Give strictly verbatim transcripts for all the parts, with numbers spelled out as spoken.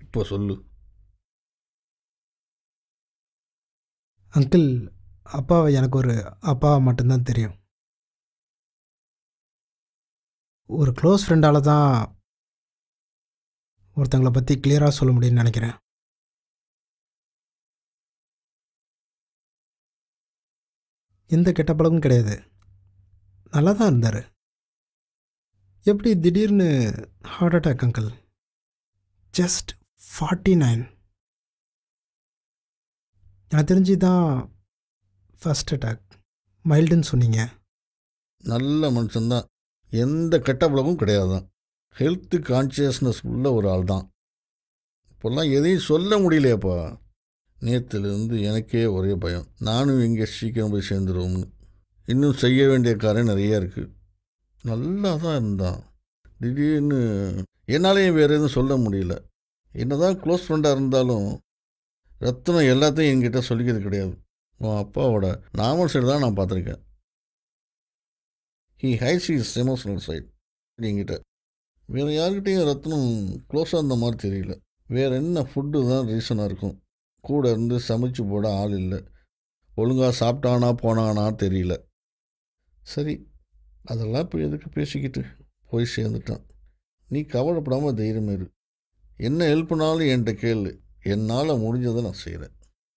இப்போ சொல்லு. அங்கிள், அப்பாவை எனக்கு ஒரு அப்பாவை மட்டும்தான் தெரியும். ஒரு க்ளோஸ் ஃப்ரெண்டால் தான் ஒருத்தங்களை பற்றி கிளியராக சொல்ல முடியும்னு நினைக்கிறேன். எந்த கெட்ட பழக்கமும் கிடையாது. நல்லா தான் இருந்தார். எப்படி திடீர்னு heart attack uncle? Just forty nine. எனக்கு தெரிஞ்சு தான் ஃபஸ்ட் அட்டாக். மைல்டுன்னு சொன்னீங்க. நல்ல மனுஷன்தான். எந்த கெட்ட பழக்கமும் கிடையாது தான். ஹெல்த்து கான்சியஸ்னஸ் உள்ள ஒரு ஆள் தான். இப்போல்லாம் எதையும் சொல்ல முடியலையப்பா. நேற்றுலேருந்து எனக்கே ஒரே பயம். நானும் இங்கே சீக்கிரம் போய் சேர்ந்துருவோம்னு. இன்னும் செய்ய வேண்டிய காரியம் நிறையா இருக்குது. நல்லா தான் இருந்தான். திடீர்னு என்னாலேயும் வேறு எதுவும் சொல்ல முடியல. என்ன தான் க்ளோஸ் ஃப்ரெண்டாக இருந்தாலும் ரத்னம் எல்லாத்தையும் என்கிட்ட சொல்லிக்கிறது கிடையாது. உன் அப்பாவோட நார்மல் சைடு தான் நான் பார்த்துருக்கேன். He his he's emotional side என்கிட்ட. வேறு யார்கிட்டையும் ரத்னம் க்ளோஸாக இருந்த மாதிரி தெரியல. வேறு என்ன ஃபுட்டு தான் ரீசனாக இருக்கும். கூட இருந்து சமைச்சு போட ஆள் இல்லை. ஒழுங்காக சாப்பிட்டானா போனானா தெரியல. சரி, அதெல்லாம் இப்போ எதுக்கு பேசிக்கிட்டு போய் சேர்ந்துட்டான். நீ கவலைப்படாமல் தைரியமாக இரு. என்ன ஹெல்ப்னாலும் என்கிட்ட கேளு. என்னால் முடிஞ்சதை நான் செய்கிறேன்.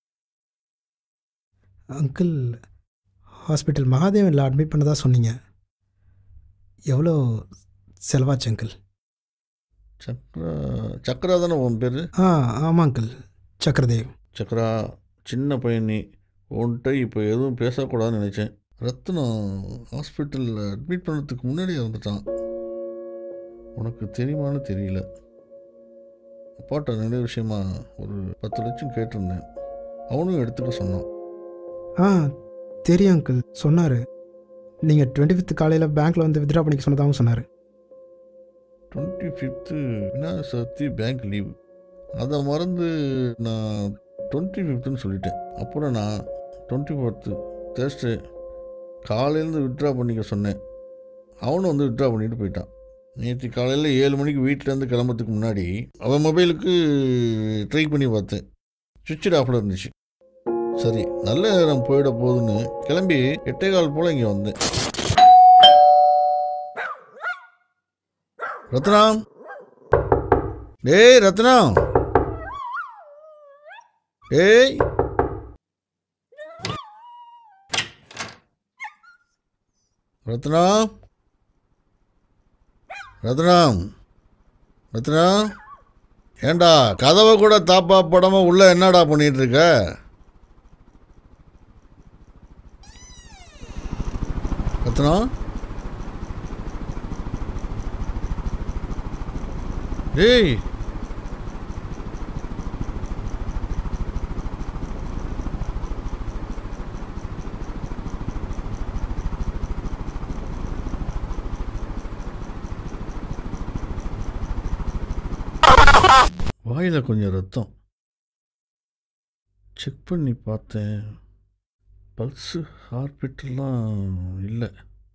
அங்கிள், ஹாஸ்பிட்டல் மகாதேவனில் அட்மிட் பண்ணதா சொன்னீங்க. எவ்வளோ செலவாச்சு அங்கிள்? சக்ரா சக்ரா தானே உன் பேர்? ஆ ஆமாம் அங்கிள், சக்கரதேவ். சக்ரா, சின்ன பையன் நீ. உன்கிட்ட இப்போ எதுவும் பேசக்கூடாதுன்னு நினச்சேன். ரத்னம் ஹாஸ்பிட்டலில் அட்மிட் பண்ணுறதுக்கு முன்னாடி இறந்துட்டான். உனக்கு தெரியுமான்னு தெரியல. அப்பாட்ட நிறைய விஷயமா ஒரு பத்து லட்சம் கேட்டிருந்தேன். அவனும் எடுத்துக்க சொன்னான். ஆ தெரியும் அங்கிள், சொன்னார். நீங்கள் டுவெண்ட்டி ஃபிஃப்த் காலையில் பேங்க்கில் வந்து வித்ட்ரா பண்ணிக்க சொன்னதாகவும் சொன்னார். Twenty fifth Vinayagar Chathurthi bank leave. அதை மறந்து நான் டுவெண்ட்டி ஃபிஃப்த்துன்னு சொல்லிட்டேன். அப்புறம் நான் டுவெண்ட்டி ஃபோர்த்து தேர்ஸ்டே காலையிலேருந்து வித்ட்ரா பண்ணிக்க சொன்னேன். அவனும் வந்து வித்ட்ரா பண்ணிட்டு போயிட்டான். நேற்று காலையில் ஏழு மணிக்கு வீட்டிலேருந்து கிளம்புறதுக்கு முன்னாடி அவன் மொபைலுக்கு ட்ரை பண்ணி பார்த்தேன். சுவிட்ச் ஆஃபில் இருந்துச்சு. சரி, நல்ல நேரம் போயிட போகுதுன்னு கிளம்பி எட்டே கால் போல் இங்கே வந்தேன். ரத்னம், டேய் ரத்னம், டேய் ரத்னம், ரத்னம், ரத்னம், ஏண்டா கதவை கூட தாப்பா படாமல் உள்ள என்னடா பண்ணிட்டு இருக்க? ரத்னம், டேய் வாயில் கொஞ்சம் ரத்தம். செக் பண்ணி பார்த்தேன். பல்ஸு ஹார்ட்பீட்டெல்லாம் இல்லை.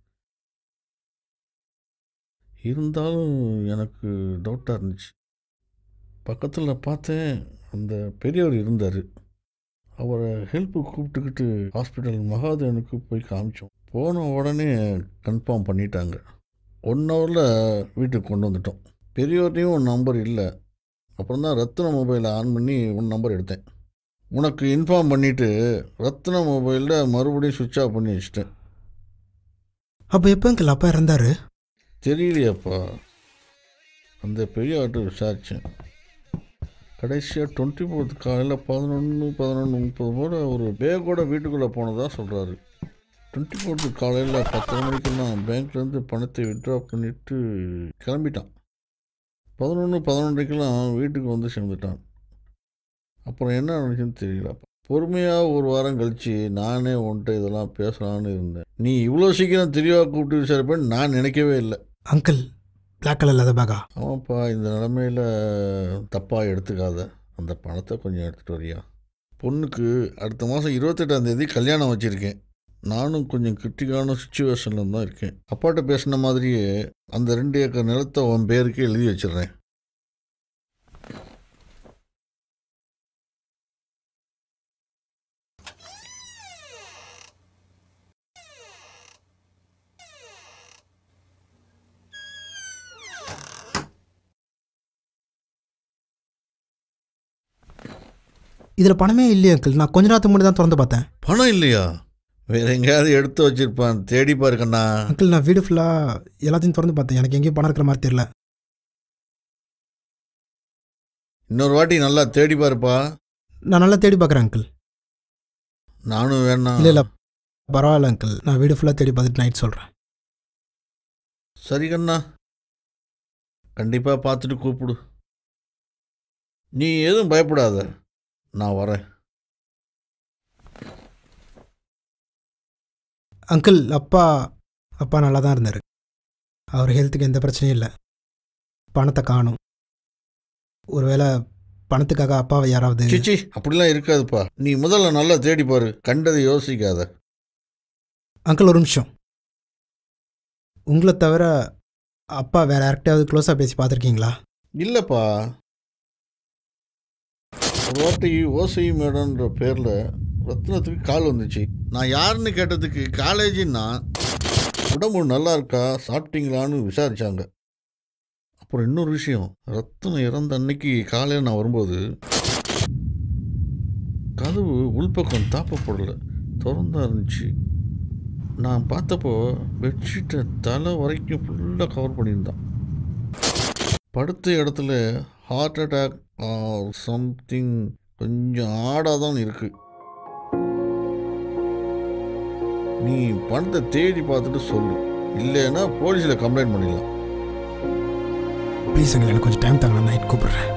இருந்தாலும் எனக்கு டவுட்டாக இருந்துச்சு. பக்கத்தில் பார்த்தேன், அந்த பெரியவர் இருந்தார். அவரை ஹெல்ப்பு கூப்பிட்டுக்கிட்டு ஹாஸ்பிட்டல் மகாதேவனுக்கு போய் காமிச்சோம். போன உடனே கன்ஃபார்ம் பண்ணிட்டாங்க. ஒன் ஹவரில் வீட்டுக்கு கொண்டு வந்துட்டோம். பெரியவர்டையும் உன் நம்பர் இல்லை. அப்புறம் தான் ரத்ன மொபைலை ஆன் பண்ணி உன் நம்பர் எடுத்தேன். உனக்கு இன்ஃபார்ம் பண்ணிவிட்டு ரத்ன மொபைலில் மறுபடியும் சுவிட்ச் ஆஃப் பண்ணி வச்சுட்டேன். அப்போ எப்போ அங்கிள் அப்பா இறந்தார்? தெரியலையாப்பா. அந்த பெரிய ஆட்டோ விசாரித்தேன். கடைசியாக டுவெண்ட்டி ஃபோர்த்து காலையில் பதினொன்று பதினொன்று முப்பது போல் ஒரு பேக்கோட வீட்டுக்குள்ளே போனதாக சொல்கிறாரு. டுவெண்ட்டி ஃபோர்த்து காலையில் பத்தரை மணிக்கெல்லாம் பேங்க்லேருந்து பணத்தை வித்ட்ரா பண்ணிவிட்டு கிளம்பிட்டான். பதினொன்று பதினொன்றைக்கெல்லாம் வீட்டுக்கு வந்து சேர்ந்துட்டான். அப்புறம் என்ன நினச்சுன்னு தெரியல. பொறுமையாக ஒரு வாரம் கழித்து நானே உன்கிட்ட இதெல்லாம் பேசலான்னு இருந்தேன். நீ இவ்வளோ சீக்கிரம் தெளிவாக கூப்பிட்டு விசாரிப்பேன்னு நான் நினைக்கவே இல்லை. அங்கிள், பிளாக் கலர் இல்லாத பேக்கா? ஆமாப்பா, இந்த நிலமையில் தப்பாக எடுத்துக்காத. அந்த பணத்தை கொஞ்சம் எடுத்துகிட்டு வரியா? பொண்ணுக்கு அடுத்த மாதம் இருபத்தெட்டாந்தேதி கல்யாணம் வச்சுருக்கேன். நானும் கொஞ்சம் கிரிட்டிக்கான சுச்சுவேஷனில் தான் இருக்கேன். அப்பாட்ட பேசின மாதிரியே அந்த ரெண்டு ஏக்கர் நிலத்தை உன் பேருக்கு எழுதி வச்சிடுறேன். இதில் பணமே இல்லையே அங்கிள். நான் கொஞ்ச நேரத்துக்கு முன்னாடி தான் திறந்து பார்த்தேன். பணம் இல்லையா? வேற எங்கேயாவது எடுத்து வச்சிருப்பான், தேடி பாருக்கண்ணா. அங்கிள் நான் வீடு ஃபுல்லாக எல்லாத்தையும் திறந்து பார்த்தேன். எனக்கு எங்கேயும் பணம் இருக்கிற மாதிரி தெரியல. இன்னொரு வாட்டி நல்லா தேடி பாருப்பா. நான் நல்லா தேடி பார்க்குறேன் அங்கிள். நானும் வேணாம். இல்லை இல்லை பரவாயில்ல அங்கிள். நான் வீடு ஃபுல்லாக தேடி பார்த்துட்டு நைட் சொல்கிறேன். சரி கண்ணா, கண்டிப்பாக பார்த்துட்டு கூப்பிடு. நீ எதுவும் பயப்படாத, நான் வரேன். அங்கிள் அப்பா அப்பா நல்லா தான் இருந்தார். அவர் ஹெல்த்துக்கு எந்த பிரச்சனையும் இல்லை. பணத்தை காணும். ஒருவேளை பணத்துக்காக அப்பாவை யாராவது... சிச்சி, அப்படிலாம் இருக்காதுப்பா. நீ முதல்ல நல்லா தேடி பாரு, கண்டதை யோசிக்காத. அங்கிள் ஒரு நிமிஷம். உங்களை தவிர அப்பா வேற யார்கிட்டையாவது க்ளோஸாக பேசி பார்த்துருக்கீங்களா? இல்லைப்பா. ஒரு வாட்டி ஓசை மேடம்ன்ற பேரில் ரத்னத்துக்கு கால் வந்துச்சு. நான் யாருன்னு கேட்டதுக்கு காலேஜின்னா உடம்பு நல்லா இருக்கா, சாப்பிட்டீங்களான்னு விசாரித்தாங்க. அப்புறம் இன்னொரு விஷயம், ரத்னம் இறந்த அன்னைக்கு காலையில் நான் வரும்போது கதவு உள்பக்கம் தாப்பப்படலை, திறந்தா இருந்துச்சு. நான் பார்த்தப்போ பெட்ஷீட்டை தலை வரைக்கும் ஃபுல்லாக கவர் பண்ணியிருந்தான். படுத்த இடத்துல ஹார்ட் அட்டாக் சம்திங் கொஞ்சம் ஆடாக தான் இருக்குது. நீ பணத்தை தேடி பார்த்துட்டு சொல்லு, இல்லைன்னா போலீஸில் கம்ப்ளைண்ட் பண்ணிடலாம். ப்ளீஸ் அங்கிள், எனக்கு கொஞ்சம் டைம் தாங்க. நான் நைட் கூப்பிடுறேன்.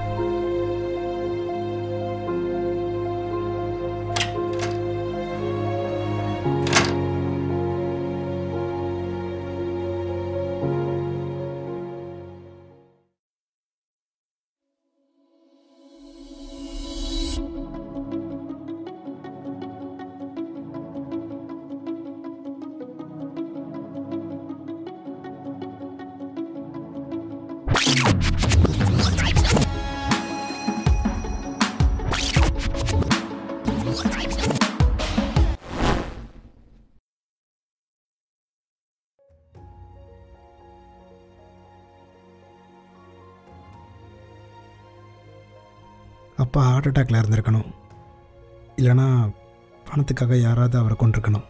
அப்பா ஹார்ட் அட்டாக்ல இருந்திருக்கணும். இல்லைனா பணத்துக்காக யாராவது அவரை கொண்டிருக்கணும்.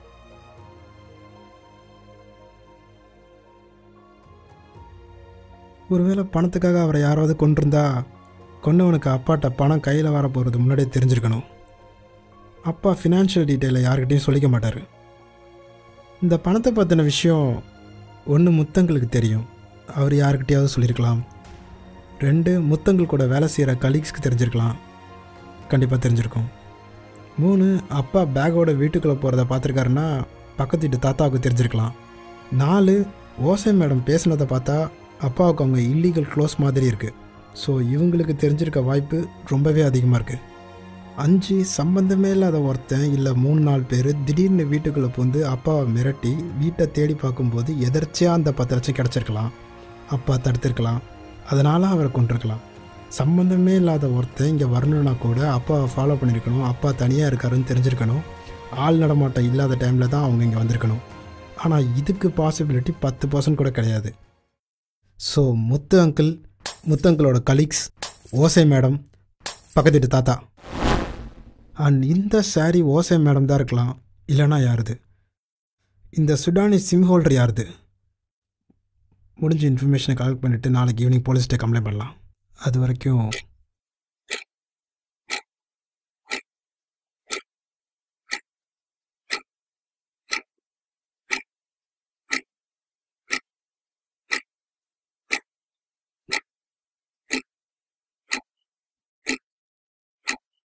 ஒருவேளை பணத்துக்காக அவரை யாராவது கொண்டிருந்தா கொண்டவனுக்கு அப்பாட்ட பணம் கையில் வர போகிறது முன்னாடியே தெரிஞ்சிருக்கணும். அப்பா ஃபினான்ஷியல் டீட்டெயிலை யார்கிட்டையும் சொல்லிக்க மாட்டார். இந்த பணத்தை பற்றின விஷயம் ஒன்று முத்தங்களுக்கு தெரியும், அவர் யார்கிட்டையாவது சொல்லியிருக்கலாம். ரெண்டு முத்தங்கள் கூட வேலை செய்கிற கலீக்ஸ்க்கு தெரிஞ்சிருக்கலாம், கண்டிப்பாக தெரிஞ்சிருக்கும். மூணு அப்பா பேக்கோட வீட்டுக்குள்ளே போகிறத பார்த்துருக்காருன்னா பக்கத்து வீட்டு தாத்தாவுக்கு தெரிஞ்சிருக்கலாம். நாலு ஓசை மேடம் பேசுனதை பார்த்தா அப்பாவுக்கு அவங்க இல்லீகல் க்ளோஸ் மாதிரி இருக்குது. ஸோ இவங்களுக்கு தெரிஞ்சிருக்க வாய்ப்பு ரொம்பவே அதிகமாக இருக்குது. அஞ்சு சம்பந்தமே இல்லாத ஒருத்தன் இல்லை மூணு நாலு பேர் திடீர்னு வீட்டுக்குள்ளே புகுந்து அப்பாவை மிரட்டி வீட்டை தேடி பார்க்கும்போது எதர்ச்சியாக அந்த பத்து லட்சம் கிடச்சிருக்கலாம். அப்பா தடுத்திருக்கலாம், அதனால் அவரை கொண்டிருக்கலாம். சம்மந்தமே இல்லாத ஒருத்தன் இங்கே வரணுன்னா கூட அப்பாவை ஃபாலோ பண்ணியிருக்கணும், அப்பா தனியாக இருக்காருன்னு தெரிஞ்சிருக்கணும், ஆள் நடமாட்டம் இல்லாத டைமில் தான் அவங்க இங்கே வந்திருக்கணும். ஆனால் இதுக்கு பாசிபிலிட்டி பத்து பர்சன்ட் கூட கிடையாது. ஸோ முத்து அங்கிள், முத்து அங்கிளோட கலீக்ஸ், ஓசை மேடம், பக்கத்து வீட்டு தாத்தா. அண்ட் இந்த சாரி ஓசை மேடம் தான் இருக்கலாம், இல்லைனா யாருது? இந்த சுடானி சிம் ஹோல்டர் யாருது? முடிஞ்ச இன்ஃபர்மேஷனை கலெக்ட் பண்ணிவிட்டு நாளைக்கு ஈவினிங் போலீஸ்கிட்ட கம்ப்ளைண்ட் பண்ணலாம். அது வரைக்கும்